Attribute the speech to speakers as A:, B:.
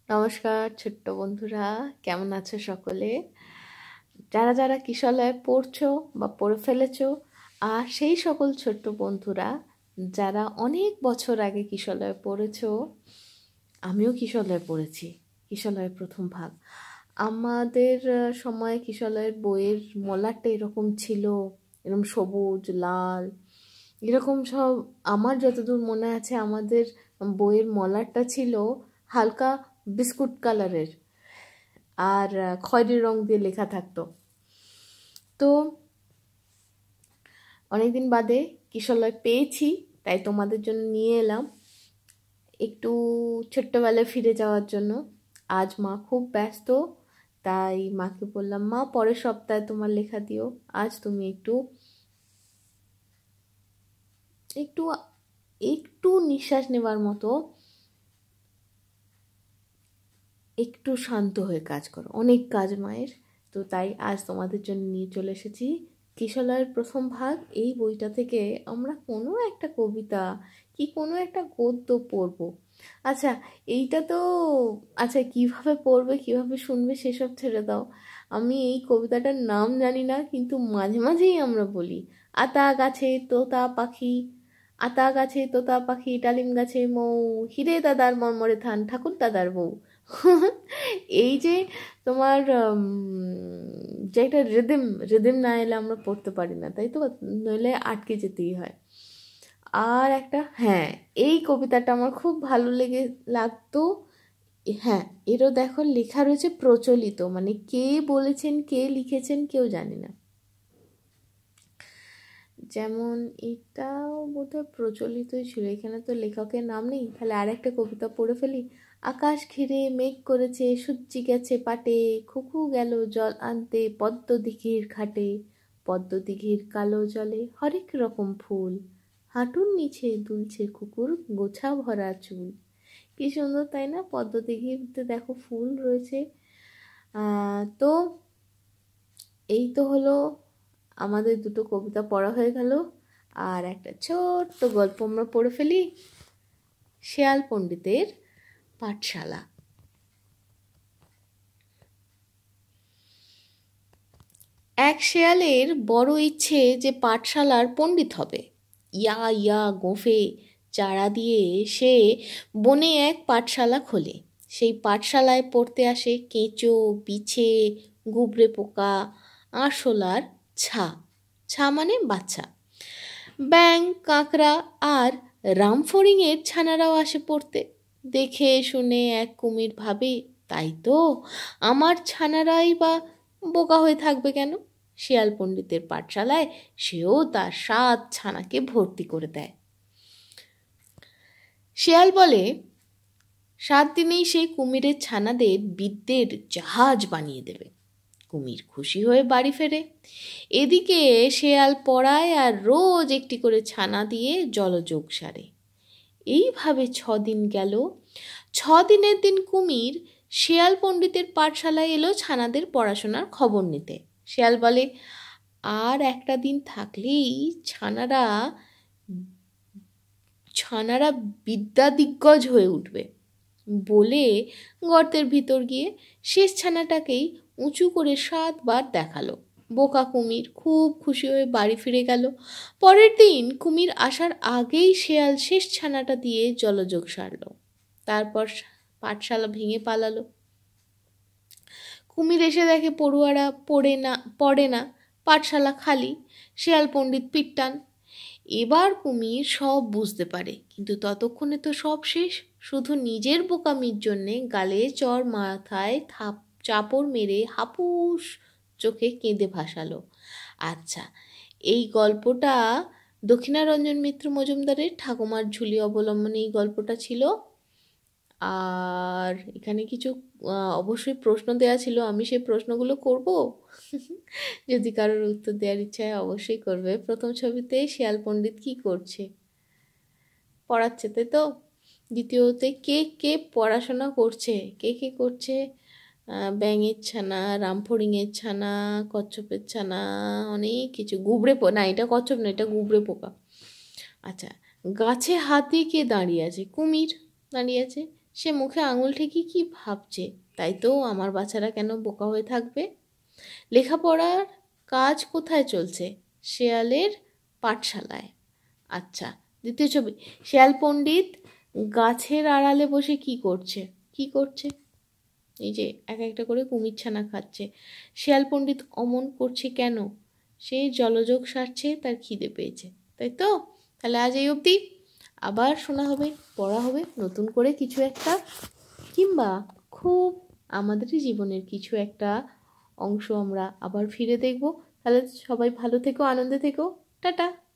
A: নমস্কার ছোট্ট বন্ধুরা, কেমন আছো সকলে? যারা যারা কিশলয়ে পড়ছো বা পড়ে ফেলেছো, আর সেই সকল ছোট্ট বন্ধুরা যারা অনেক বছর আগে কিশলয়ে পড়েছো, আমিও কিশলয়ে পড়েছি। কিশলয়ের প্রথম ভাগ আমাদের সময় কিশলয়ের বইয়ের মলাটটা এরকম ছিল, এরকম সবুজ লাল এরকম সব। আমার যতদূর মনে আছে আমাদের বইয়ের মলাটটা ছিল হালকা বিস্কুট কালারের, আর খয়েরি রং দিয়ে লেখা থাকতো। তো অনেকদিন বাদে কিশলয় পেয়েছি, তাই তোমাদের জন্য নিয়ে এলাম একটু ছোট্টবেলায় ফিরে যাওয়ার জন্য। আজ মা খুব ব্যস্ত, তাই মাকে বললাম, মা পরের সপ্তাহে তোমার লেখা দিও, আজ তুমি একটু একটু একটু নিঃশ্বাস নেবার মতো একটু শান্ত হয়ে কাজ করো, অনেক কাজ মায়ের। তো তাই আজ তোমাদের জন্য নিয়ে চলে এসেছি কিশলয়ের প্রথম ভাগ। এই বইটা থেকে আমরা কোনো একটা কবিতা কি কোনো একটা গদ্য পড়বো। আচ্ছা, এইটা তো আচ্ছা, কিভাবে পড়বে কিভাবে শুনবে সেসব ছেড়ে দাও। আমি এই কবিতাটার নাম জানি না, কিন্তু মাঝে মাঝেই আমরা বলি, আতা গাছে তোতা পাখি, আতা গাছে তোতা পাখি, ডালিম গাছে মৌ, হিরে দাদার মর্মরে থান, ঠাকুর দাদার বউ। এই যে তোমার যে একটা রিদিম রিদিম না এলে আমরা পড়তে পারি না, তাই তো, নইলে আটকে যেতেই হয়। আর একটা, হ্যাঁ, এই কবিতাটা আমার খুব ভালো লাগতো। হ্যাঁ, এরও দেখো লেখা রয়েছে প্রচলিত, মানে কে বলেছেন কে লিখেছেন কেউ জানি না। যেমন এটাও বোধহয় প্রচলিতই ছিল, এখানে তো লেখকের নাম নেই। তাহলে আর একটা কবিতা পড়ে ফেলি। আকাশ ঘিরে মেঘ করেছে, সূর্যি গেছে পাটে, খুকু গেল জল আনতে পদ্ম দিঘির ঘাটে, পদ্ম দিঘির কালো জলে হরেক রকম ফুল, হাঁটুর নিচে দুলছে কুকুর গোছা ভরা চুল। কি সুন্দর তাই না? পদ্ম দিঘিতে দেখো ফুল রয়েছে। তো এই তো হলো আমাদের দুটো কবিতা পড়া হয়ে গেল। আর একটা ছোট্ট গল্প আমরা পড়ে ফেলি, শেয়াল পণ্ডিতের পাঠশালা। এক শেয়ালের বড় ইচ্ছে যে পাঠশালার পণ্ডিত হবে। ইয়া ইয়া গোঁফে চারা দিয়ে সে বনে এক পাঠশালা খোলে। সেই পাঠশালায় পড়তে আসে কেঁচো, বিছে, গুবরে পোকা, আরশোলার ছা, ছা মানে বাচ্চা, ব্যাঙ, কাঁকড়া আর রামফড়িংয়ের ছানারাও আসে পড়তে। দেখে শুনে এক কুমির ভাবে, তাই তো, আমার ছানারাই বা বোকা হয়ে থাকবে কেন? শিয়াল পণ্ডিতের পাঠশালায় সেও তার 7 ছানাকে ভর্তি করে দেয়। শিয়াল বলে, 7 দিনেই সেই কুমিরের ছানাদের বিদ্যের জাহাজ বানিয়ে দেবে। কুমির খুশি হয়ে বাড়ি ফেরে। এদিকে শেয়াল পড়ায় আর রোজ একটি করে ছানা দিয়ে জলযোগ সারে। এইভাবে 6 দিন গেল। 6 দিনের দিন কুমির শেয়াল পণ্ডিতের পাঠশালায় এলো ছানাদের পড়াশোনার খবর নিতে। শেয়াল বলে, আর একটা দিন থাকলেই ছানারা ছানারা বিদ্যা দিগ্গজ হয়ে উঠবে বলে গর্তের ভিতর গিয়ে শেষ ছানাটাকেই উঁচু করে 7 বার দেখালো। বোকা কুমির খুব খুশি হয়ে বাড়ি ফিরে গেল। পরের দিন কুমির আসার আগেই শেয়াল শেষ ছানাটা দিয়ে জলযোগ সারল। তারপর পাঠশালা ভেঙে পালালো। কুমির এসে দেখে পড়ুয়ারা পড়ে না, পাঠশালা খালি, শেয়াল পণ্ডিত পিট্টান। এবার কুমির সব বুঝতে পারে, কিন্তু ততক্ষণে তো সব শেষ। শুধু নিজের বোকামির জন্যে গালে চর মাথায় চাপড় মেরে হাপুস চোখে কেঁদে ভাসালো। আচ্ছা, এই গল্পটা দক্ষিণারঞ্জন মিত্র মজুমদারের ঠাকুমার ঝুলি অবলম্বনে এই গল্পটা ছিল। আর এখানে কিছু অবশ্যই প্রশ্ন দেওয়া ছিল, আমি সেই প্রশ্নগুলো করব। যদি কারোর উত্তর দেওয়ার ইচ্ছা হয় অবশ্যই করবে। প্রথম ছবিতে শিয়াল পণ্ডিত কি করছে? পড়াচ্ছে, তাই তো। দ্বিতীয়তে কে কে পড়াশোনা করছে? কে কে করছে? ব্যাঙের ছানা, রামফড়িংয়ের ছানা, কচ্ছপের ছানা, অনেক কিছু। না, এটা কচ্ছপ না, এটা গুবরে পোকা। আচ্ছা, গাছে হাত দিয়ে কে দাঁড়িয়ে আছে? কুমির দাঁড়িয়ে আছে। সে মুখে আঙুল ঠেকিয়ে কি ভাবছে? তাই তো আমার বাচ্চারা কেন বোকা হয়ে থাকবে? লেখাপড়ার কাজ কোথায় চলছে? শেয়ালের পাঠশালায়। আচ্ছা, দ্বিতীয় ছবি, শেয়াল পণ্ডিত গাছের আড়ালে বসে কি করছে? কি করছে? এই যে এক একটা করে কুমির ছানা খাচ্ছে। শেয়াল পণ্ডিত অমন করছে কেন? সে জলযোগ সারছে, তার খিদে পেয়েছে, তাই তো? তাহলে আজ এই অবধি, আবার শোনা হবে, পড়া হবে নতুন করে কিছু একটা, কিংবা খুব আমাদেরই জীবনের কিছু একটা অংশ আমরা আবার ফিরে দেখব। তাহলে সবাই ভালো থেকো, আনন্দে থেকো, টাটা।